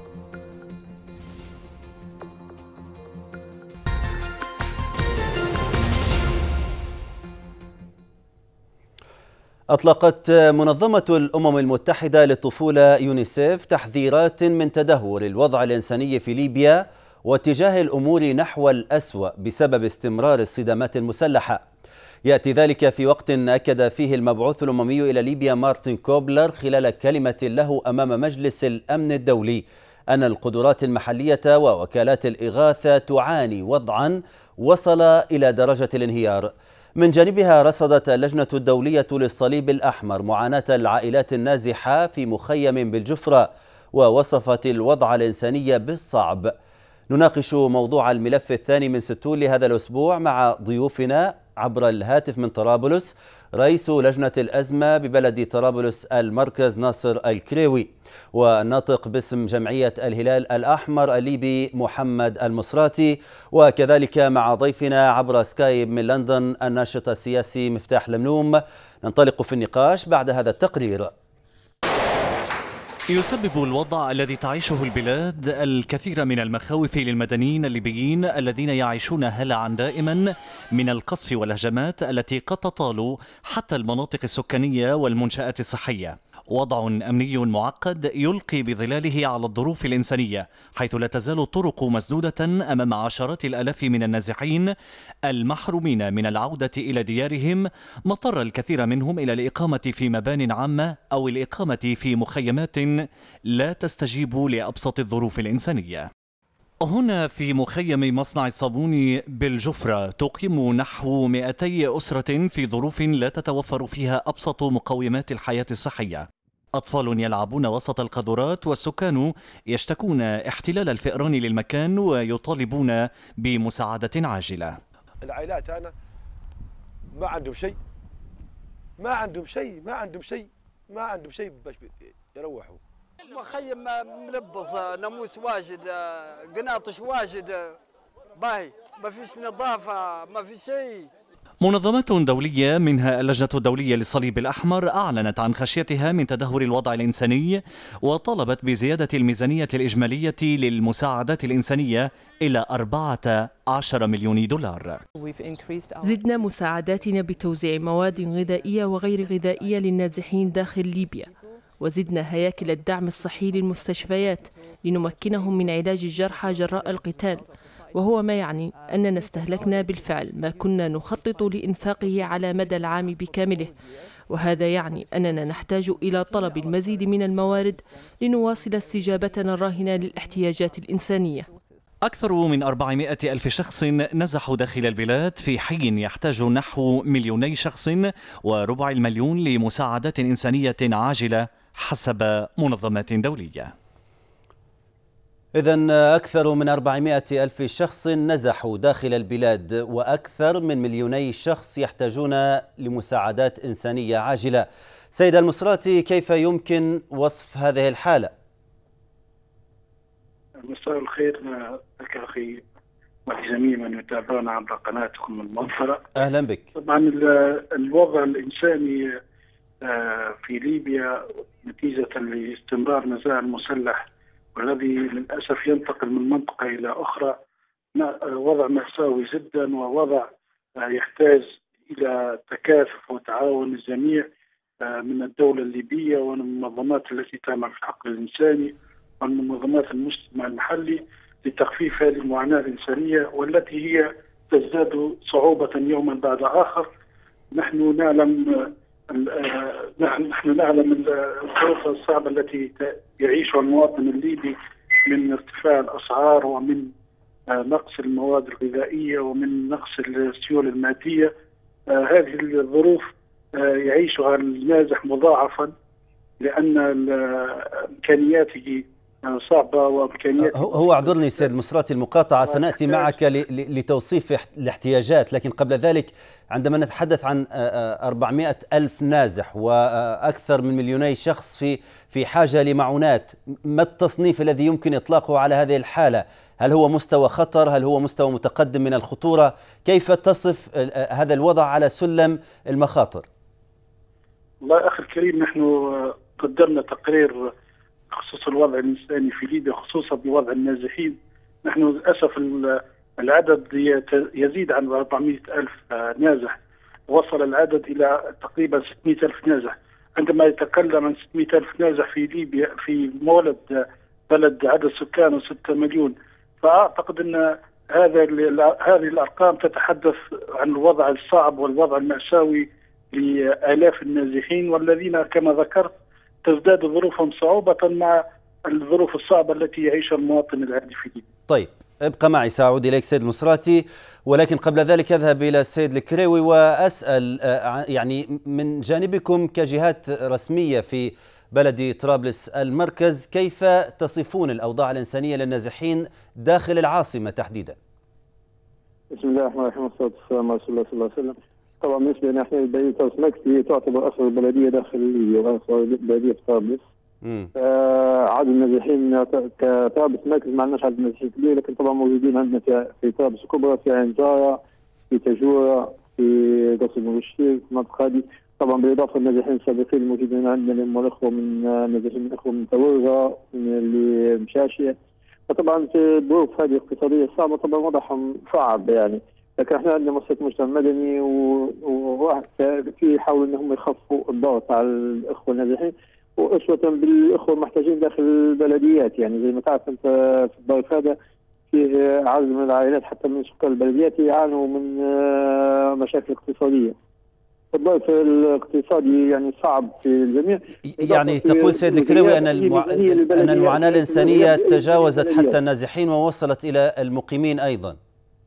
أطلقت منظمة الأمم المتحدة للطفولة يونيسيف تحذيرات من تدهور الوضع الإنساني في ليبيا واتجاه الأمور نحو الأسوأ بسبب استمرار الصدامات المسلحة. يأتي ذلك في وقت أكد فيه المبعوث الأممي إلى ليبيا مارتن كوبلر خلال كلمة له أمام مجلس الأمن الدولي أن القدرات المحلية ووكالات الإغاثة تعاني وضعا وصل إلى درجة الانهيار. من جانبها رصدت اللجنة الدولية للصليب الأحمر معاناة العائلات النازحة في مخيم بالجفرة ووصفت الوضع الإنساني بالصعب. نناقش موضوع الملف الثاني من 60 لهذا الأسبوع مع ضيوفنا عبر الهاتف من طرابلس رئيس لجنة الأزمة ببلد طرابلس المركز ناصر الكريوي، والناطق باسم جمعية الهلال الأحمر الليبي محمد المصراتي، وكذلك مع ضيفنا عبر سكايب من لندن الناشط السياسي مفتاح لملوم. ننطلق في النقاش بعد هذا التقرير. يسبب الوضع الذي تعيشه البلاد الكثير من المخاوف للمدنيين الليبيين الذين يعيشون هلعا دائما من القصف والهجمات التي قد تطال حتى المناطق السكانية والمنشآت الصحية. وضع أمني معقد يلقي بظلاله على الظروف الإنسانية، حيث لا تزال الطرق مسدودة أمام عشرات الآلاف من النازحين المحرومين من العودة إلى ديارهم، ما اضطر الكثير منهم إلى الإقامة في مبان عامة أو الإقامة في مخيمات لا تستجيب لأبسط الظروف الإنسانية. هنا في مخيم مصنع الصابون بالجفرة تقيم نحو 200 أسرة في ظروف لا تتوفر فيها أبسط مقومات الحياة الصحية. أطفال يلعبون وسط القاذورات، والسكان يشتكون احتلال الفئران للمكان ويطالبون بمساعدة عاجلة. العائلات أنا ما عندهم شيء، ما عندهم شيء باش يروحوا. مخيم ملبظ، ناموس واجد، قناطش واجد، باهي ما فيش نظافة، ما في شيء. منظمات دولية منها اللجنة الدولية للصليب الأحمر أعلنت عن خشيتها من تدهور الوضع الإنساني، وطلبت بزيادة الميزانية الإجمالية للمساعدات الإنسانية إلى 14 مليون دولار. زدنا مساعداتنا بتوزيع مواد غذائية وغير غذائية للنازحين داخل ليبيا، وزدنا هياكل الدعم الصحي للمستشفيات لنمكنهم من علاج الجرحى جراء القتال، وهو ما يعني أننا استهلكنا بالفعل ما كنا نخطط لإنفاقه على مدى العام بكامله، وهذا يعني أننا نحتاج إلى طلب المزيد من الموارد لنواصل استجابتنا الراهنة للاحتياجات الإنسانية. أكثر من 400 ألف شخص نزحوا داخل البلاد في حي يحتاج نحو 2 شخص وربع المليون لمساعدات إنسانية عاجلة حسب منظمات دولية. إذن أكثر من 400 ألف شخص نزحوا داخل البلاد، وأكثر من 2 شخص يحتاجون لمساعدات إنسانية عاجلة. سيد المصراتي، كيف يمكن وصف هذه الحالة؟ مساء الخير لك أخي ولجميع من يتابعون عبر قناتكم الموفرة. أهلا بك. طبعا الوضع الإنساني في ليبيا نتيجة لاستمرار النزاع المسلح والذي للأسف ينتقل من منطقة إلى أخرى، وضع مأساوي جدا، ووضع يحتاج إلى تكاتف وتعاون الجميع من الدولة الليبية والمنظمات التي تعمل في الحق الإنساني ومنظمات المجتمع المحلي لتخفيف هذه المعاناة الإنسانية والتي هي تزداد صعوبة يوما بعد آخر. نحن نعلم الظروف الصعبة التي يعيشها المواطن الليبي من ارتفاع الأسعار ومن نقص المواد الغذائية ومن نقص السيولة المادية. هذه الظروف يعيشها النازح مضاعفا لأن إمكانياته صعبة وإمكانياته. هو اعذرني سيد المصراتي المقاطعة، سنأتي معك لتوصيف الاحتياجات، لكن قبل ذلك عندما نتحدث عن 400 ألف نازح وأكثر من 2,000,000 شخص في حاجة لمعونات، ما التصنيف الذي يمكن إطلاقه على هذه الحالة؟ هل هو مستوى خطر؟ هل هو مستوى متقدم من الخطورة؟ كيف تصف هذا الوضع على سلم المخاطر؟ والله أخي الكريم، نحن قدمنا تقرير بخصوص الوضع الإنساني في ليبيا خصوصا بوضع النازحين. نحن للأسف العدد يزيد عن 400 ألف نازح، وصل العدد إلى تقريبا 600 ألف نازح. عندما يتكلم عن 600 ألف نازح في ليبيا في مولد بلد عدد سكانه 6 مليون، فأعتقد أن هذه الأرقام تتحدث عن الوضع الصعب والوضع المأساوي لآلاف النازحين، والذين كما ذكرت تزداد ظروفهم صعوبة مع الظروف الصعبة التي يعيشها المواطن العادي في ليبيا. طيب ابقى معي، سأعود إليك سيد المصراتي، ولكن قبل ذلك أذهب إلى السيد الكريوي وأسأل يعني من جانبكم كجهات رسمية في بلد طرابلس المركز، كيف تصفون الأوضاع الإنسانية للنازحين داخل العاصمة تحديدا؟ بسم الله الرحمن الرحيم والصلاة والسلام على رسول الله صلى الله عليه وسلم. طبعا بالنسبة لنا احنا بلدية طرابلس المركز تعتبر أصغر بلدية داخل ليبيا وأصغر بلدية طرابلس. عدد النازحين كطرابلس المركز ما عندناش عدد نازحين كبير، لكن طبعا موجودين عندنا في طرابلس الكبرى، في عين جارة، في تجورة، في قصر المبشير، في المنطقة هذه. طبعا بالإضافة للنازحين السابقين الموجودين عندنا اللي هم الأخوة من نازحين الأخوة من تورغة، من اللي مشاشية. فطبعا في الظروف هذه الاقتصادية الصعبة طبعا وضعهم صعب يعني، لكن احنا عندنا مؤسسة مجتمع مدني وواحد في يحاول انهم يخفوا الضغط على الأخوة النازحين، وأسوة بالأخوة المحتاجين داخل البلديات. يعني زي ما تعرف أنت في الضيف هذا في عدد من العائلات حتى من سكان البلديات يعانوا من مشاكل اقتصادية. الضيف الاقتصادي يعني صعب في الجميع. يعني تقول سيد الكريوي أن المعاناة الإنسانية تجاوزت حتى النازحين ووصلت إلى المقيمين أيضا،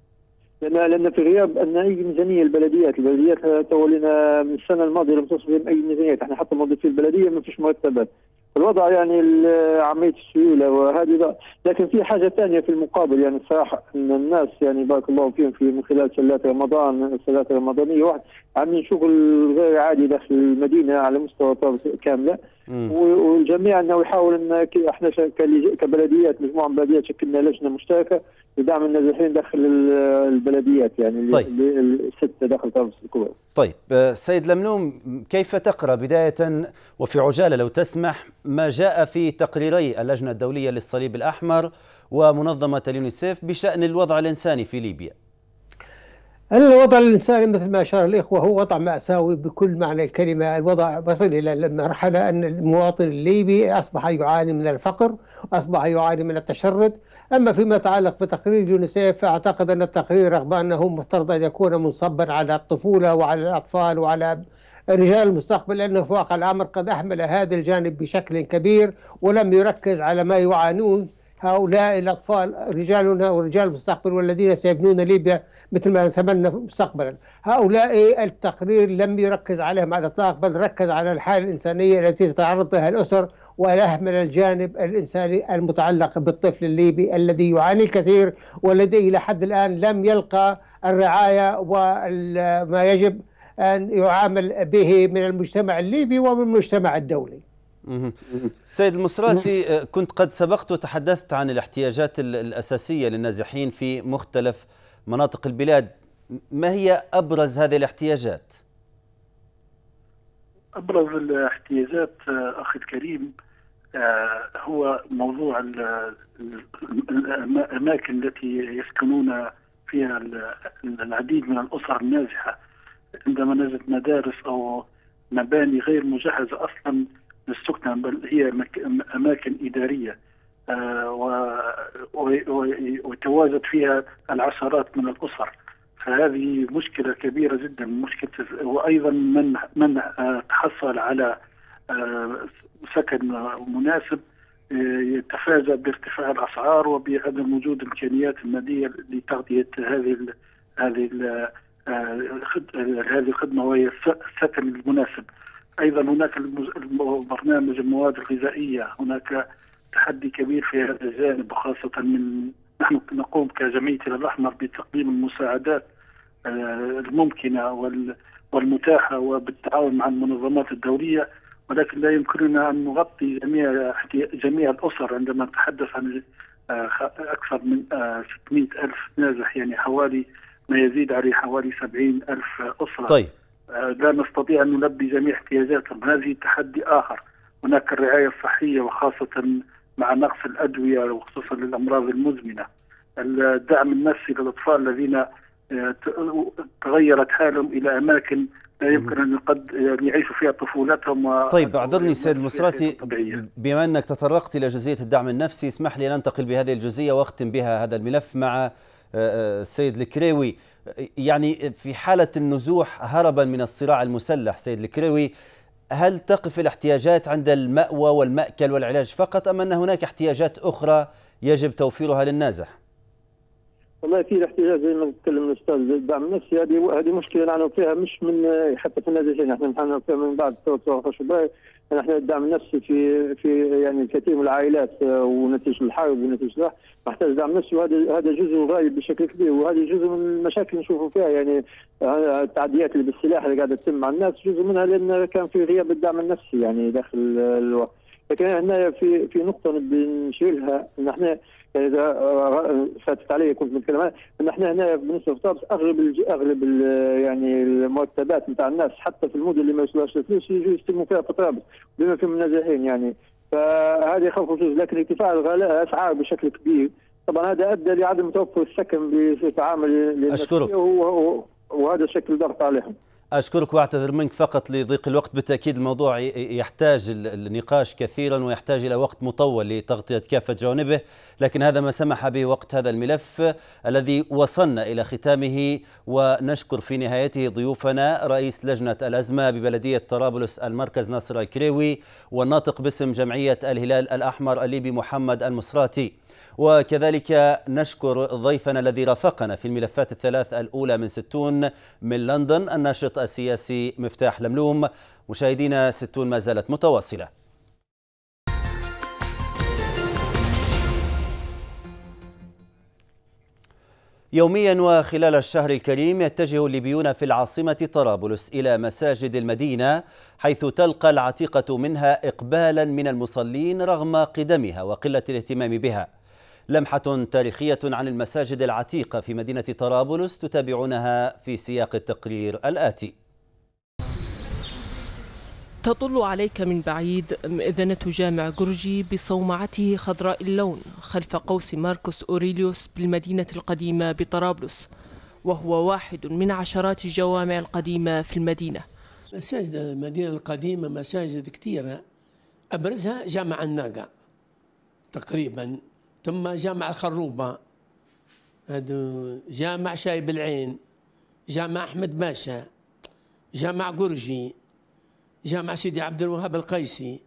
لأن في غياب أن أي ميزانية البلديات تولينا من السنة الماضية لم تصل بهم أي ميزانيات. احنا حتى موظفين البلدية ما فيش مرتبات. الوضع يعني عملية السيولة وهذه. لكن في حاجة ثانية في المقابل، يعني الصراحة أن الناس يعني بارك الله فيهم من خلال سلات رمضان، السلات الرمضانية واحد عاملين شغل غير عادي داخل المدينة على مستوى طرابلس كاملة. والجميع أنه يحاول أن احنا كبلديات مجموعة من البلديات شكلنا لجنة مشتركة لدعم النازحين داخل البلديات، يعني طيب. الستة داخل طرابلس الكبرى. طيب سيد لملوم، كيف تقرأ بداية وفي عجالة لو تسمح ما جاء في تقريري اللجنة الدولية للصليب الأحمر ومنظمة اليونيسيف بشأن الوضع الإنساني في ليبيا؟ الوضع الإنساني مثل ما أشار الإخوة هو وضع مأساوي بكل معنى الكلمة. الوضع وصل إلى مرحلة أن المواطن الليبي أصبح يعاني من الفقر، أصبح يعاني من التشرد. أما فيما يتعلق بتقرير اليونيسيف فأعتقد أن التقرير رغم أنه مفترض أن يكون منصبا على الطفولة وعلى الأطفال وعلى رجال المستقبل، لأنه في واقع الأمر قد أحمل هذا الجانب بشكل كبير ولم يركز على ما يعانون هؤلاء الأطفال رجالنا ورجال المستقبل والذين سيبنون ليبيا مثل ما نتمنى مستقبلا. هؤلاء التقرير لم يركز عليهم على الإطلاق، بل ركز على الحالة الإنسانية التي تتعرض لها الأسر، وأهمل الجانب الإنساني المتعلق بالطفل الليبي الذي يعاني الكثير والذي إلى حد الآن لم يلقى الرعاية وما يجب أن يعامل به من المجتمع الليبي ومن المجتمع الدولي. سيد المصراتي، كنت قد سبقت وتحدثت عن الاحتياجات الأساسية للنازحين في مختلف مناطق البلاد. ما هي أبرز هذه الاحتياجات؟ أبرز الاحتياجات أخي الكريم هو موضوع الأماكن التي يسكنون فيها العديد من الأسر النازحة. عندما نجد مدارس أو مباني غير مجهزة أصلا للسكنة، بل هي أماكن إدارية وتواجد فيها العشرات من الأسر. فهذه مشكلة كبيرة جدا، مشكلة. وأيضا من تحصل على سكن مناسب يتفاجأ بارتفاع الأسعار وبعدم وجود إمكانيات المادية لتغطية هذه الخدمة وهي السكن المناسب. أيضا هناك برنامج المواد الغذائية، هناك تحدي كبير في هذا الجانب، وخاصة نحن نقوم كجمعية الهلال الأحمر بتقديم المساعدات الممكنة والمتاحة وبالتعاون مع المنظمات الدولية، ولكن لا يمكننا أن نغطي جميع الأسر. عندما نتحدث عن أكثر من 600 ألف نازح، يعني حوالي ما يزيد عليه حوالي 70 ألف أسرة. طيب. لا نستطيع أن نلبي جميع احتياجاتهم. هذه تحدي آخر. هناك الرعاية الصحية، وخاصة مع نقص الأدوية وخصوصا للأمراض المزمنة. الدعم النفسي للأطفال الذين تغيرت حالهم إلى أماكن لا يمكن أن يعيشوا فيها طفولتهم. طيب، أعذرني سيد المصراتي، بما أنك تطرقت إلى جزئية الدعم النفسي، اسمح لي أن ننتقل بهذه الجزئية وأختم بها هذا الملف مع السيد الكريوي. يعني في حالة النزوح هربا من الصراع المسلح، سيد الكريوي، هل تقف الاحتياجات عند المأوى والمأكل والعلاج فقط، أم أن هناك احتياجات أخرى يجب توفيرها للنازح؟ والله في الاحتياجات زي ما تكلم الاستاذ، الدعم النفسي هذه مشكله نحن فيها، مش من حتى في النازحين، نحن فيها من بعد 13 فبراير. نحن الدعم النفسي في يعني كثير من العائلات ونتيجه الحرب ونتيجه السلاح محتاج دعم نفسي، وهذا جزء غايب بشكل كبير، وهذه جزء من المشاكل اللي نشوفوا فيها. يعني التعديات اللي بالسلاح اللي قاعده تتم مع الناس جزء منها لان كان في غياب الدعم النفسي يعني داخل الوقت. لكن هنا في نقطه نبي نشيلها، ان احنا اذا فاتت علي كنت بتكلم عنها، ان احنا هنا بالنسبه للطابس اغلب يعني المرتبات نتاع الناس حتى في المدن اللي ما يوصلوش الفلوس يجوا يستلموا فيها في طرابلس بما فيهم النازحين يعني. فهذه خوف وجوز، لكن ارتفاع الغلاء اسعار بشكل كبير طبعا هذا ادى لعدم توفر السكن بتعامل للناس، وهذا شكل ضغط عليهم. أشكرك وأعتذر منك فقط لضيق الوقت. بالتأكيد الموضوع يحتاج النقاش كثيرا ويحتاج إلى وقت مطول لتغطية كافة جوانبه، لكن هذا ما سمح به وقت هذا الملف الذي وصلنا إلى ختامه. ونشكر في نهايته ضيوفنا رئيس لجنة الأزمة ببلدية طرابلس المركز ناصر الكريوي، والناطق باسم جمعية الهلال الأحمر الليبي محمد المصراتي، وكذلك نشكر ضيفنا الذي رافقنا في الملفات الثلاث الأولى من 60 من لندن الناشط السياسي مفتاح لملوم. مشاهدينا 60 ما زالت متواصلة. يوميا وخلال الشهر الكريم يتجه الليبيون في العاصمة طرابلس إلى مساجد المدينة، حيث تلقى العتيقة منها إقبالا من المصلين رغم قدمها وقلة الاهتمام بها. لمحة تاريخية عن المساجد العتيقة في مدينة طرابلس تتابعونها في سياق التقرير الآتي. تطل عليك من بعيد مئذنة جامع جورجي بصومعته خضراء اللون خلف قوس ماركوس أوريليوس بالمدينة القديمة بطرابلس، وهو واحد من عشرات الجوامع القديمة في المدينة. مساجد المدينة القديمة مساجد كثيرة، أبرزها جامع الناقة تقريبا، ثم جامع الخروبة، جامع شايب العين، جامع أحمد باشا، جامع جورجي، جامع سيدي عبد الوهاب القيسي.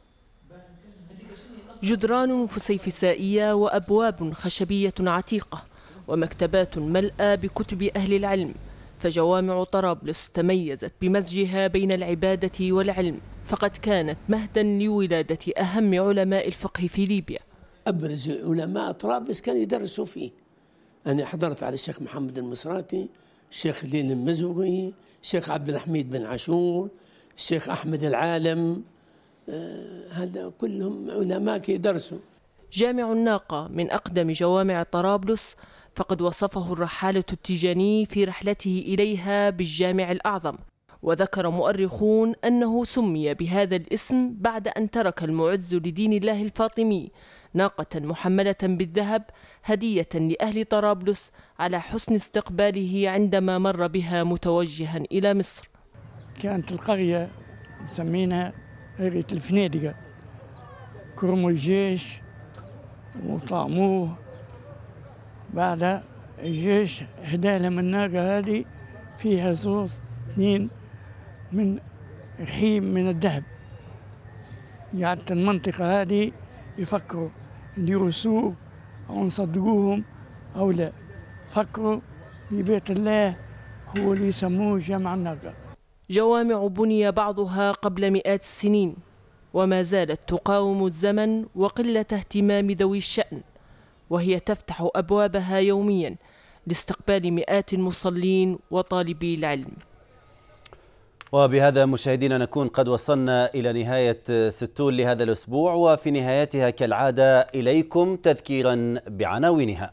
جدران فسيفسائية وأبواب خشبية عتيقة ومكتبات ملأى بكتب أهل العلم، فجوامع طرابلس تميزت بمزجها بين العبادة والعلم، فقد كانت مهدا لولادة أهم علماء الفقه في ليبيا. أبرز علماء طرابلس كانوا يدرسوا فيه. أنا حضرت على الشيخ محمد المصراتي، الشيخ لين المزوغي، الشيخ عبد الحميد بن عاشور، الشيخ أحمد العالم، هذا كلهم علماء يدرسوا. جامع الناقة من أقدم جوامع طرابلس، فقد وصفه الرحالة التيجاني في رحلته إليها بالجامع الأعظم، وذكر مؤرخون أنه سمي بهذا الاسم بعد أن ترك المعز لدين الله الفاطمي ناقة محملة بالذهب هدية لأهل طرابلس على حسن استقباله عندما مر بها متوجها إلى مصر. كانت القرية مسمينها قرية الفنيدقة. كرموا الجيش وطعموه. بعد الجيش هدى لهم الناقة هذه فيها صوص 2 من رحيم من الذهب. قعدت المنطقة هذه يفكروا يديروا سوق أو نصدقوهم أو لا. فكروا ببيت الله هو اللي يسموه جامع الناقة. جوامع بني بعضها قبل مئات السنين وما زالت تقاوم الزمن وقلة اهتمام ذوي الشأن، وهي تفتح أبوابها يوميا لاستقبال مئات المصلين وطالبي العلم. وبهذا مشاهدينا نكون قد وصلنا إلى نهاية ستون لهذا الأسبوع، وفي نهايتها كالعادة إليكم تذكيرا بعناوينها.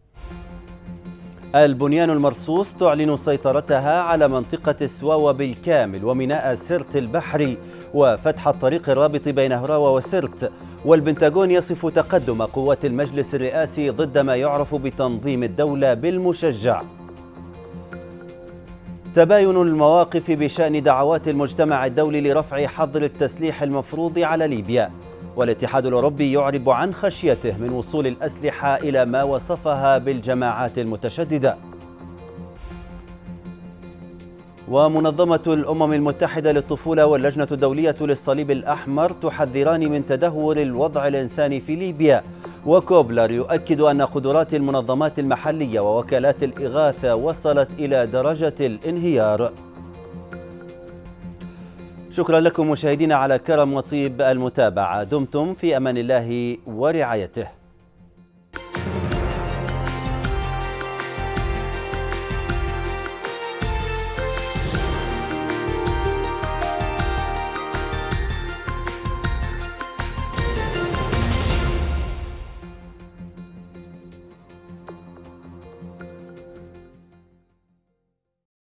البنيان المرصوص تعلن سيطرتها على منطقة سواوا بالكامل وميناء سرت البحري وفتح الطريق الرابط بين هراوة وسرت. والبنتاغون يصف تقدم قوات المجلس الرئاسي ضد ما يعرف بتنظيم الدولة بالمشجع. تباين المواقف بشأن دعوات المجتمع الدولي لرفع حظر التسليح المفروض على ليبيا. والاتحاد الأوروبي يعرب عن خشيته من وصول الأسلحة إلى ما وصفها بالجماعات المتشددة. ومنظمة الأمم المتحدة للطفولة واللجنة الدولية للصليب الأحمر تحذران من تدهور الوضع الإنساني في ليبيا. وكوبلر يؤكد أن قدرات المنظمات المحلية ووكالات الإغاثة وصلت إلى درجة الانهيار. شكرا لكم مشاهدينا على كرم وطيب المتابعة. دمتم في أمان الله ورعايته.